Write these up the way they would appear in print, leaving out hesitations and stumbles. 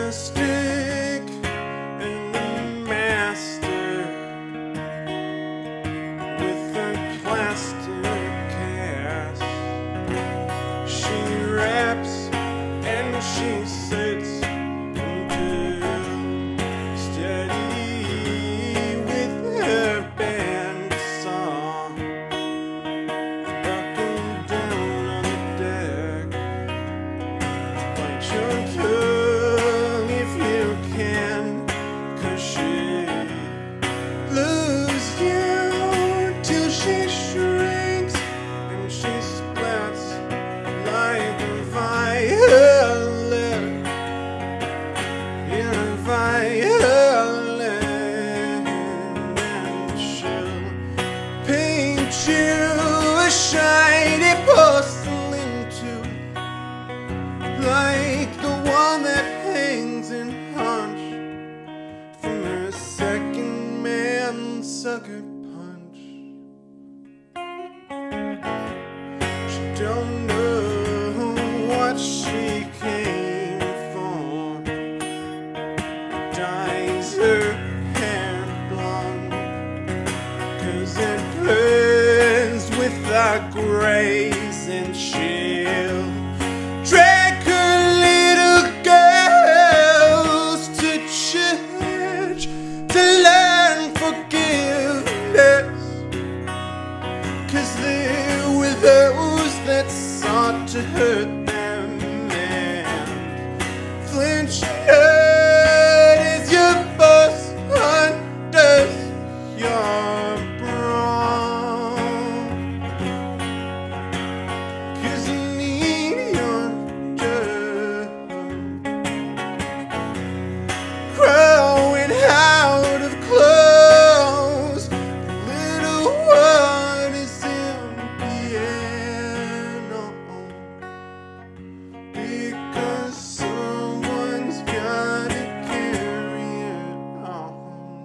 the stick and the master with her plastic cast. She raps and she sits steady with her band song, rocking down on the deck. Bite your tongue if you can, 'cause she loves you till she shrinks and she splats like a violet in a violin, and she'll paint you a shiny porcelain tooth, like the one that hangs in Punch from her second man sucker punch. She don't know what she came for, dyes her hair blonde, 'cause it burns without grace, and she'll drag her little girls to church to learn forgiveness, 'cause there were those that sought to hurt them, and flinch as your boss unders your brawn, 'cause you need your dirt growing out of clothes. The little one is in piano, because someone's gotta carry it on.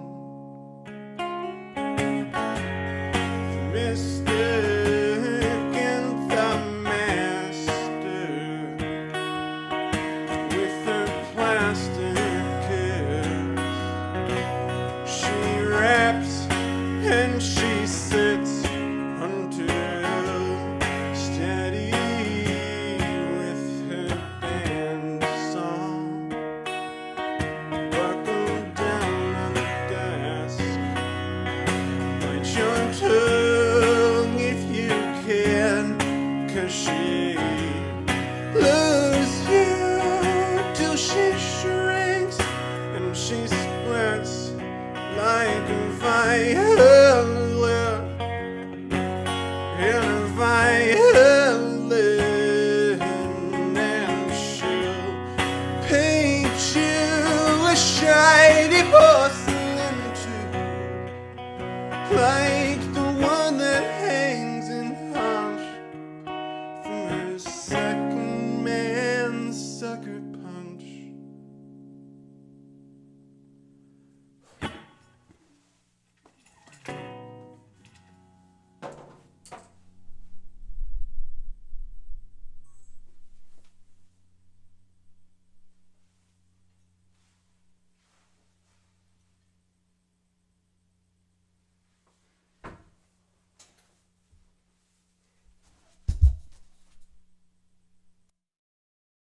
Mystic and the master with her plastic kiss. She raps and she sits until steady with her band song, buckled down on the desk. Bite your tongue if you can, 'cause she